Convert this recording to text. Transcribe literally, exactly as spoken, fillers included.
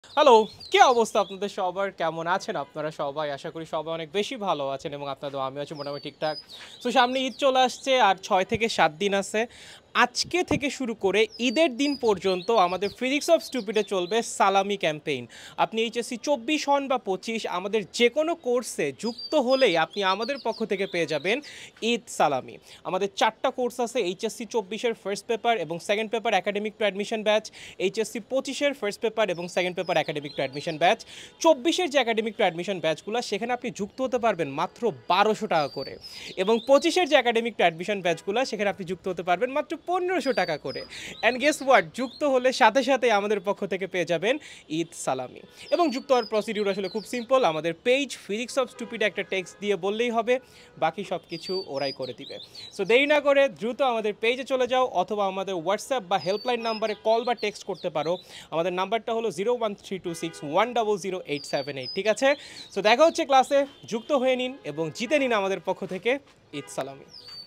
Hello, কি অবস্থা আপনাদের সবার? কেমন আছেন আপনারা সবাই? আশা করি সবাই অনেক বেশি ভালো আছেন এবং আপনাদের আমিও আছি মোটামুটি ঠিকঠাক। সো সামনে ঈদ চলে আসছে আর ছয় থেকে সাত দিন আছে। আজকে থেকে শুরু করে ঈদের দিন পর্যন্ত আমাদের ফিজিক্স অফ স্টুপিডে চলবে সালামি ক্যাম্পেইন। আপনি এইচএসসি চব্বিশ হন বা পঁচিশ আমাদের যেকোনো কোর্সে যুক্ত হলেই আপনি আমাদের পক্ষ থেকে পেয়ে যাবেন ঈদ সালামি। আমাদের চারটা কোর্স আছে এইচএসসি চব্বিশের ফার্স্ট পেপার এবং second paper academic to admission batch, HSC পঁচিশের ফার্স্ট পেপার এবং second paper academic to admission batch, চব্বিশের যে একাডেমিক টু অ্যাডমিশন ব্যাচগুলো সেখানে আপনি যুক্ত হতে পারবেন মাত্র বারোশো টাকা করে, এবং পঁচিশের যে একাডেমিক টু অ্যাডমিশন ব্যাচগুলো সেখানে আপনি যুক্ত হতে পারবেন মাত্র পনেরোশো টাকা করে। অ্যান্ড গেস হোয়াট, যুক্ত হলে সাথে সাথে আমাদের পক্ষ থেকে পেয়ে যাবেন ঈদ সালামি। এবং যুক্ত হওয়ার প্রসিডিউর আসলে খুব সিম্পল, আমাদের পেজ ফিজিক্স অফ স্টুপিড একটা টেক্সট দিয়ে বললেই হবে, বাকি সব কিছু ওরাই করে দিবে। সো দেরি না করে দ্রুত আমাদের পেজে চলে যাও অথবা আমাদের হোয়াটসঅ্যাপ বা হেল্পলাইন নাম্বারে কল বা টেক্সট করতে পারো। আমাদের নাম্বারটা হলো zero one three two six one double zero eight seven eight. ঠিক আছে, সো দেখা হচ্ছে ক্লাসে, যুক্ত হয়ে নিন এবং জিতে নিন আমাদের পক্ষ থেকে ঈদ সালামি।